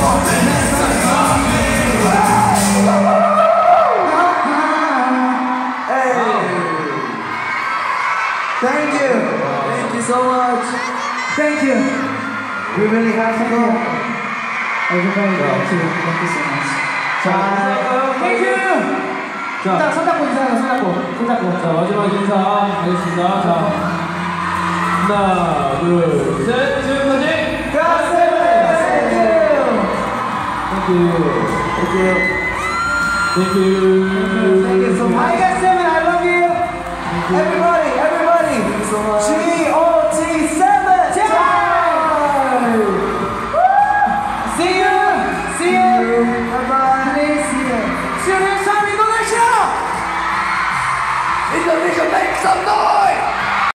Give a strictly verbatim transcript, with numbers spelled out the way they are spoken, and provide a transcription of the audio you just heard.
Thank you. Thank you so much. Thank you. We really have to go. Everybody, thank you. Thank you so much. 자, thank you. 자, 손잡고 인사해요. 손잡고. 손잡고. 자, 마지막 인사 하겠습니다. 자, 하나, 둘, 셋. 지금까지 갓 세븐. Thank you. Thank you. Thank you. Thank you so much. I got seven. I love you. Everybody, everybody. Thank you so much. G O T seven. See you. See you. Bye bye. See you. See you next time, Indonesia. Indonesia, make some noise.